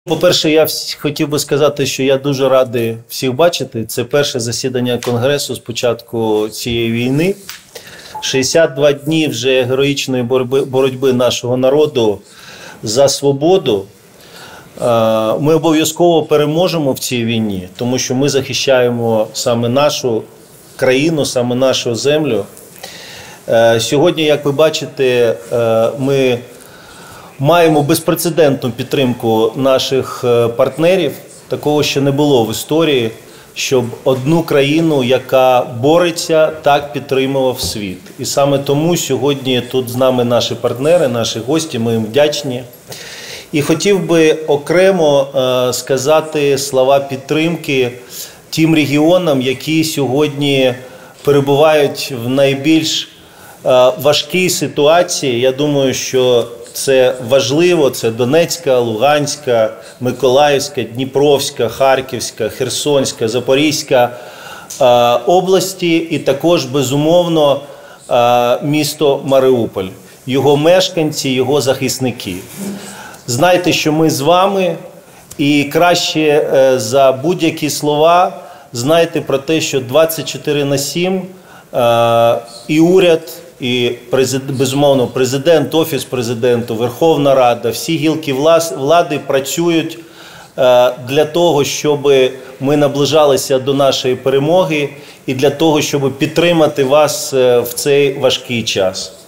По-перше, я хотів би сказати, що я дуже радий всіх бачити. Це перше засідання Конгресу з початку цієї війни. 62 дні вже героїчної боротьби нашого народу за свободу. Ми обов'язково переможемо в цій війні, тому що ми захищаємо саме нашу країну, саме нашу землю. Сьогодні, як ви бачите, ми маємо безпрецедентну підтримку наших партнерів. Такого ще не було в історії, щоб одну країну, яка бореться, так підтримував світ. І саме тому сьогодні тут з нами наші партнери, наші гості, ми їм вдячні. І хотів би окремо сказати слова підтримки тим регіонам, які сьогодні перебувають в найбільш важкій ситуації. Я думаю, що це важливо, це Донецька, Луганська, Миколаївська, Дніпровська, Харківська, Херсонська, Запорізька області і також, безумовно, місто Маріуполь, його мешканці, його захисники. Знайте, що ми з вами, і краще за будь-які слова знайте про те, що 24/7 і уряд, і, безумовно, президент, Офіс президента, Верховна Рада, всі гілки влади працюють для того, щоб ми наближалися до нашої перемоги і для того, щоб підтримати вас в цей важкий час.